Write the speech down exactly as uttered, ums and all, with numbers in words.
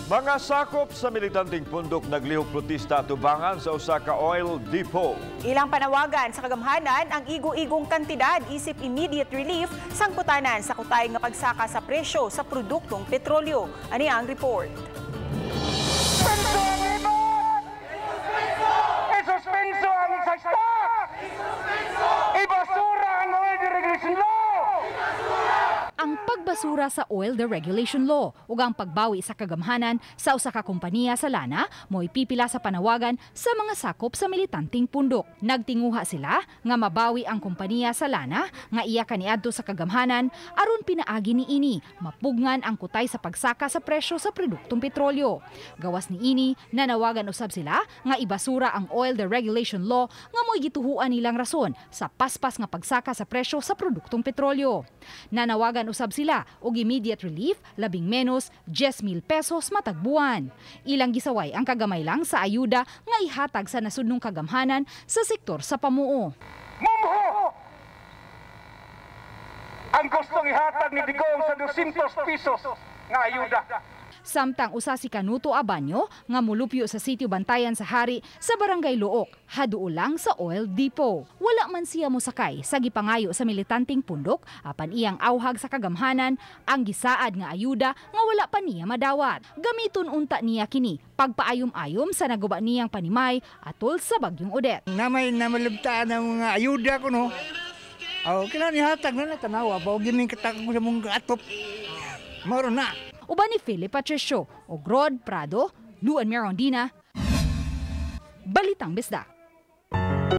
Mga sakop sa militanteng pundok naglihok protesta tubangan sa usa ka oil depot. Ilang panawagan sa kagamhanan ang igo-igong kantidad isip immediate relief sang putanan sa kutay nga pagsaka sa presyo sa produktong petrolyo. Ani ang report. Isuspenso ang stock! Ibasura ang oil deregulation law! Ang pagbasura sa oil deregulation law ug ang pagbawi sa kagamhanan sa usa ka kompanya sa lana mo'y pipila sa panawagan sa mga sakop sa militanteng pundok. Nagtinguha sila nga mabawi ang kompanya sa lana nga iya kaniadto sa kagamhanan aron pinaagi niini mapugngan ang kutay sa pagsaka sa presyo sa produktong petrolyo. Gawas niini nanawagan usab sila nga ibasura ang oil deregulation law nga mo'y gituhuan nilang rason sa paspas nga pagsaka sa presyo sa produktong petrolyo. Nanawagan usab sila og immediate relief labing menos ten mil pesos matag buwan. Ilang gisaway ang kagamay lang sa ayuda nga ihatag sa nasudnong kagamhanan sa sektor sa pamuo. Mumho! Ang gustong ihatag ni Digong sa doscientos pesos nga ayuda. Samtang usa si Canuto Abanyo nga mulupyo sa sitio Bantayan sa Hari sa Barangay Luok, haduo lang sa oil depot. Wala man siya mosakay sa gipangayo sa militanteng pundok apan iyang awhag sa kagamhanan ang gisaad nga ayuda nga wala pa niya madawat. Gamiton unta niya kini pagpaayom-ayom sa naguba niyang panimay atol sa bagyong Odette. Namay na malubtaan ang mga ayuda ko no. Oh, kailangan ihatag na na tanawa ba og gining katakog sa mong atop. Maro na. Uban ni Philip Patricio, og Rod Prado, Luan Merondina, Balitang Bisda.